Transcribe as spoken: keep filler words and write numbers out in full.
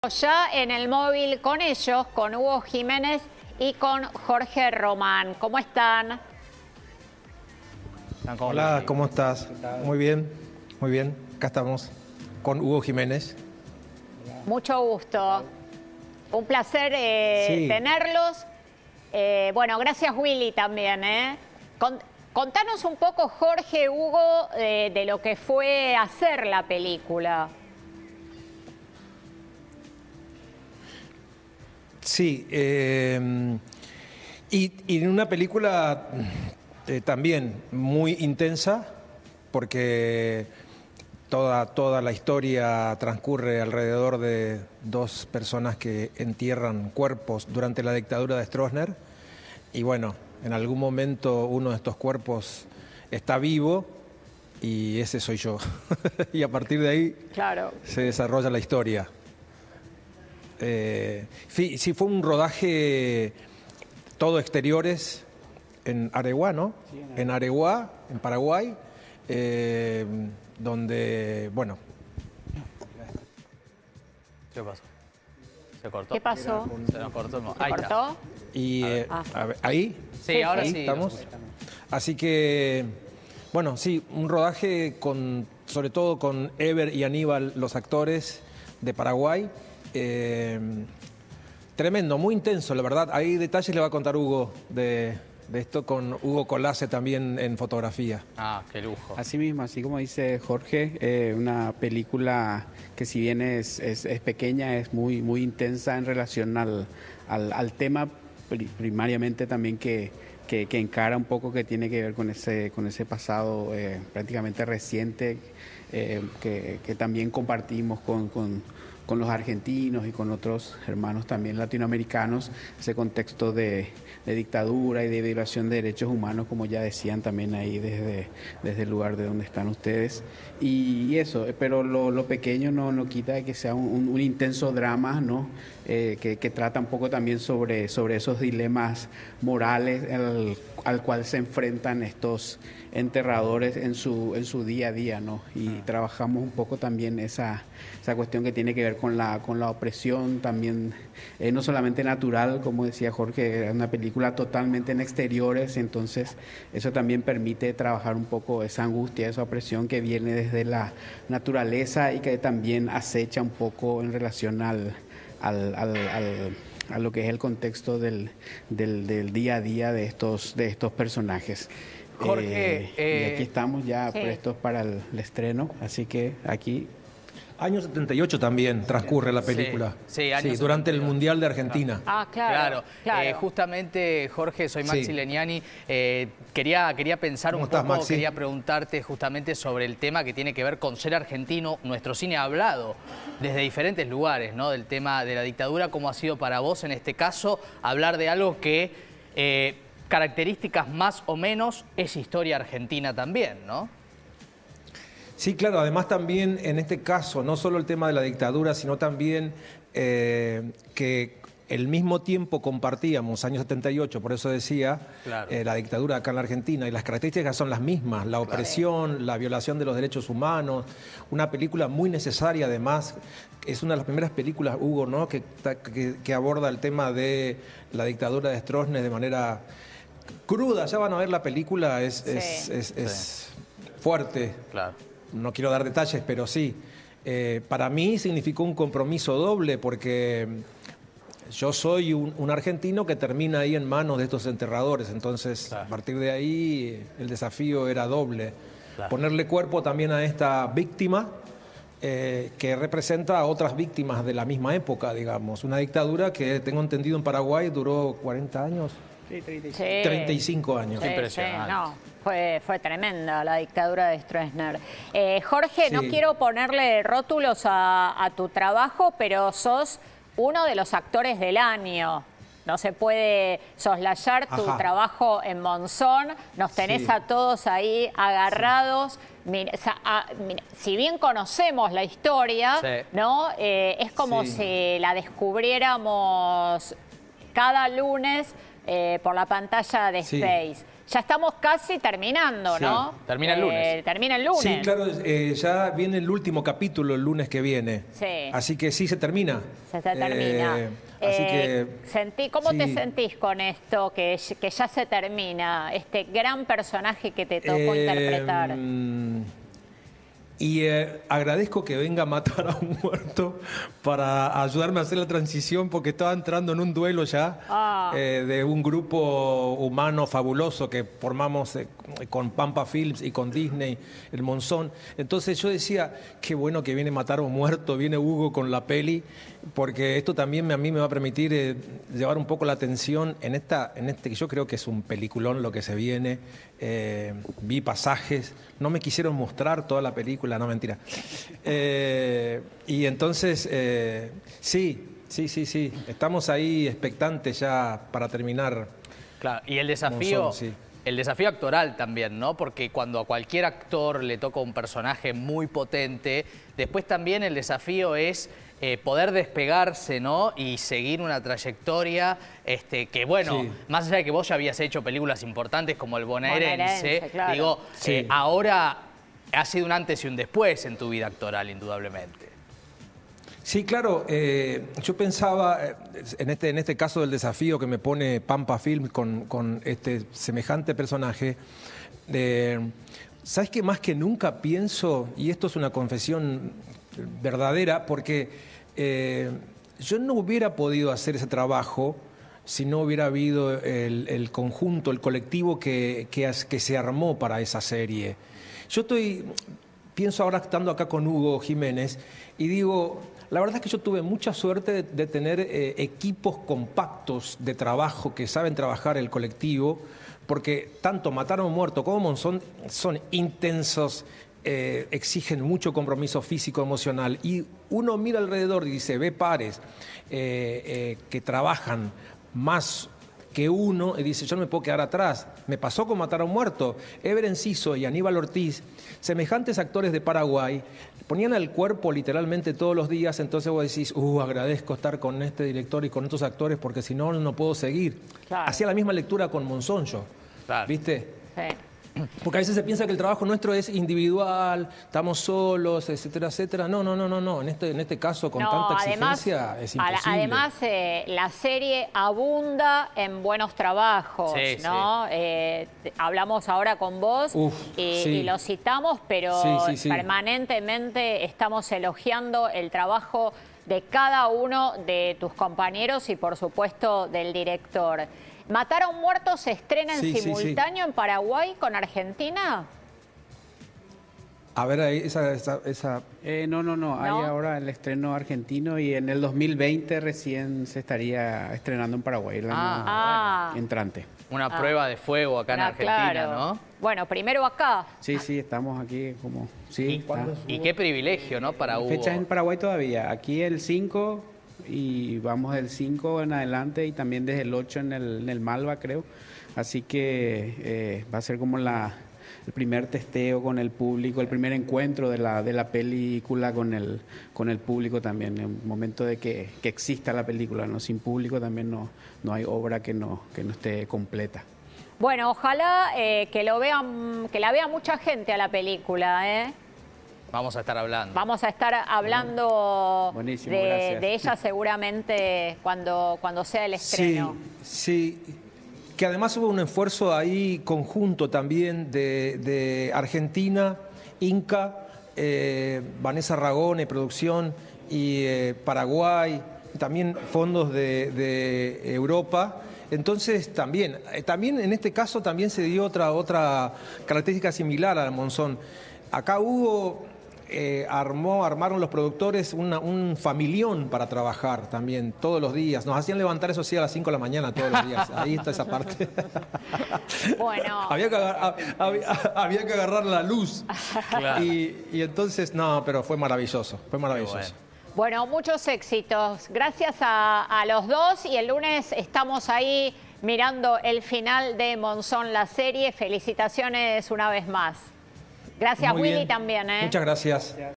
Ya en el móvil con ellos, con Hugo Jiménez y con Jorge Román. ¿Cómo están? Hola, ¿cómo estás? Muy bien, muy bien. Acá estamos con Hugo Jiménez. Mucho gusto. Un placer eh, Sí. tenerlos. Eh, bueno, gracias Willy también. ¿eh? Con, contanos un poco, Jorge, Hugo, eh, de lo que fue hacer la película. Sí, eh, y, y en una película eh, también muy intensa, porque toda, toda la historia transcurre alrededor de dos personas que entierran cuerpos durante la dictadura de Stroessner. Y bueno, en algún momento uno de estos cuerpos está vivo y ese soy yo. Y a partir de ahí Claro. se desarrolla la historia. Eh, sí, sí, fue un rodaje todo exteriores en Areguá, ¿no? Sí, en, en Areguá, en Paraguay, eh, donde, bueno. ¿Qué pasó? ¿Se cortó? ¿Qué pasó? Se nos cortó. el mo- ¿Se Ahí está. cortó? Y eh, Ah. a ver, ahí, Sí, ahora ahí sí. estamos. Así que, bueno, sí, un rodaje con, sobre todo con Ever y Aníbal, los actores de Paraguay. Eh, tremendo, muy intenso, la verdad. Hay detalles le va a contar Hugo de, de esto con Hugo Colase también en fotografía. Ah, qué lujo. Así mismo, así como dice Jorge, eh, una película que si bien es, es, es pequeña, es muy, muy intensa en relación al, al, al tema pri- primariamente también que, que, que encara un poco, que tiene que ver con ese, con ese pasado eh, prácticamente reciente eh, que, que también compartimos con, con, con los argentinos y con otros hermanos también latinoamericanos, ese contexto de, de dictadura y de violación de derechos humanos, como ya decían también ahí desde, desde el lugar de donde están ustedes. Y, y eso, pero lo, lo pequeño no, no quita de que sea un, un, un intenso drama, ¿no? Eh, que, que trata un poco también sobre, sobre esos dilemas morales al, al cual se enfrentan estos enterradores en su, en su día a día, ¿no? Y trabajamos un poco también esa, esa cuestión que tiene que ver con la, con la opresión también, eh, no solamente natural, como decía Jorge, es una película totalmente en exteriores, entonces eso también permite trabajar un poco esa angustia, esa opresión que viene desde la naturaleza y que también acecha un poco en relación al, al, al, al a lo que es el contexto del, del, del día a día de estos, de estos personajes. Jorge, Eh, eh, y aquí estamos ya sí. prestos para el, el estreno, así que aquí... Año setenta y ocho también transcurre la película. Sí, sí, año durante el setenta y ocho. Mundial de Argentina. Ah, claro. Claro, claro. Eh, justamente Jorge, soy Maxi Sí. Leniani, eh, quería, quería pensar ¿Cómo un estás, poco, Maxi? quería preguntarte justamente sobre el tema que tiene que ver con ser argentino. Nuestro cine ha hablado desde diferentes lugares, ¿no? Del tema de la dictadura. ¿Cómo ha sido para vos en este caso hablar de algo que eh, características más o menos es historia argentina también, ¿no? Sí, claro, además también en este caso, no solo el tema de la dictadura, sino también eh, que el mismo tiempo compartíamos, año setenta y ocho, por eso decía, Claro. eh, la dictadura acá en la Argentina, y las características son las mismas, la opresión, la violación de los derechos humanos, una película muy necesaria además, es una de las primeras películas, Hugo, ¿no? que, que, que aborda el tema de la dictadura de Stroessner de manera cruda. Ya van a ver la película, es, Sí. es, es, Sí. es fuerte. Claro. No quiero dar detalles, pero sí. Eh, para mí significó un compromiso doble porque yo soy un, un argentino que termina ahí en manos de estos enterradores. Entonces, Claro. a partir de ahí, el desafío era doble. Claro. Ponerle cuerpo también a esta víctima eh, que representa a otras víctimas de la misma época, digamos. Una dictadura que, tengo entendido, en Paraguay duró cuarenta años, Sí. treinta y cinco años. Sí, Impresionante. sí, no, fue, fue tremenda la dictadura de Stroessner. Eh, Jorge, no Sí. quiero ponerle rótulos a, a tu trabajo, pero sos uno de los actores del año. No se puede soslayar tu Ajá. trabajo en Monzón. Nos tenés Sí. a todos ahí agarrados. Mira, o sea, a- mira, si bien conocemos la historia, Sí. ¿no? Eh, es como Sí. si la descubriéramos cada lunes eh, por la pantalla de Sí. Space. ya estamos casi terminando, Sí. ¿no? Termina el lunes. Eh, termina el lunes. Sí, claro, eh, ya viene el último capítulo el lunes que viene. Sí. Así que sí, se termina. Se, se termina. Eh, así Eh, que... sentí, ¿Cómo te sí. sentís con esto, que, que ya se termina, este gran personaje que te tocó Eh, interpretar? Y eh, agradezco que venga a matar a un muerto para ayudarme a hacer la transición, porque estaba entrando en un duelo ya Ah. eh, de un grupo humano fabuloso que formamos eh, con Pampa Films y con Disney, el Monzón. Entonces yo decía, qué bueno que viene a matar a un muerto, viene Hugo con la peli, porque esto también me- a mí me va a permitir eh, llevar un poco la atención en, esta, en este que yo creo que es un peliculón lo que se viene. Eh, vi pasajes, no me quisieron mostrar toda la película, no, mentira. Eh, y entonces, eh, sí, sí, sí, sí, estamos ahí expectantes ya para terminar. Claro, y el desafío, Monzón, sí. el desafío actoral también, ¿no? Porque cuando a cualquier actor le toca un personaje muy potente, después también el desafío es eh, poder despegarse, ¿no? Y seguir una trayectoria este, que, bueno, Sí. más allá de que vos ya habías hecho películas importantes como El Bonaerense, Bonaerense, claro. digo, Sí. eh, ahora ha sido un antes y un después en tu vida actoral, indudablemente. Sí, claro, eh, yo pensaba eh, en este, en este caso del desafío que me pone Pampa Film con, con este semejante personaje, eh, ¿sabes qué? Más que nunca pienso, y esto es una confesión verdadera, porque eh, yo no hubiera podido hacer ese trabajo si no hubiera habido el, el conjunto, el colectivo que, que, as- que se armó para esa serie. Yo estoy, pienso ahora estando acá con Hugo Jiménez y digo, la verdad es que yo tuve mucha suerte de, de tener eh, equipos compactos de trabajo que saben trabajar el colectivo, porque tanto Matar a un Muerto como Monzón son intensos, eh, exigen mucho compromiso físico, emocional, y uno mira alrededor y dice, ve pares eh, eh, que trabajan más que uno y dice, yo no me puedo quedar atrás. Me pasó con Matar a un Muerto. Ever Enciso y Aníbal Ortiz, semejantes actores de Paraguay, ponían al cuerpo literalmente todos los días, entonces vos decís, uh, agradezco estar con este director y con estos actores porque si no, no puedo seguir. Claro. Hacía la misma lectura con Monzón yo, Claro. ¿viste? Sí. Porque a veces se piensa que el trabajo nuestro es individual, estamos solos, etcétera, etcétera. No, no, no, no, no. En este, en este caso, con No, tanta además, exigencia, es a- imposible. Además, eh, la serie abunda en buenos trabajos, Sí, ¿no? Eh, te- hablamos ahora con vos Uf, y, sí. y lo citamos, pero Sí, sí, sí. permanentemente estamos elogiando el trabajo de cada uno de tus compañeros y, por supuesto, del director. ¿Matar a un Muerto se estrena en Sí, sí, sí. simultáneo en Paraguay con Argentina? A ver, ahí, esa, esa, esa- Eh, no, no, no, hay ¿No? ahora el estreno argentino y en el dos mil veinte recién se estaría estrenando en Paraguay, el año Ah. entrante. Una prueba de fuego acá en Ah, Argentina, claro. ¿no? Bueno, primero acá. Sí, sí, estamos aquí como... Sí, está. Y qué privilegio, ¿no? Para Hugo. Fechas en Paraguay todavía. Aquí el cinco y vamos del cinco en adelante y también desde el ocho en el, en el Malva, creo. Así que eh, va a ser como la, el primer testeo con el público, el primer encuentro de la, de la película con el, con el público también. En el momento de que, que exista la película, ¿no? Sin público también no, no hay obra que no, que no esté completa. Bueno, ojalá eh, que lo vean, que la vea mucha gente a la película, ¿eh? Vamos a estar hablando. Vamos a estar hablando Buenísimo, de, gracias. de ella seguramente cuando, cuando sea el estreno. Sí, sí. Que además hubo un esfuerzo ahí conjunto también de, de Argentina, Inca, eh, Vanessa Ragone, producción, y eh, Paraguay, también fondos de, de Europa. Entonces también, eh, también en este caso también se dio otra, otra característica similar a Monzón. Acá hubo... Eh, armó, armaron los productores una- un familión para trabajar también todos los días. Nos hacían levantar, eso sí, a las cinco de la mañana todos los días. Ahí está esa parte. Bueno. había, que agar- había, había que agarrar la luz. Claro. Y, y entonces, no, pero fue maravilloso, fue maravilloso. bueno. Bueno, muchos éxitos. Gracias a, a los dos y el lunes estamos ahí mirando el final de Monzón, la serie. Felicitaciones una vez más. Gracias, Muy Willy, bien. también, ¿eh? Muchas gracias.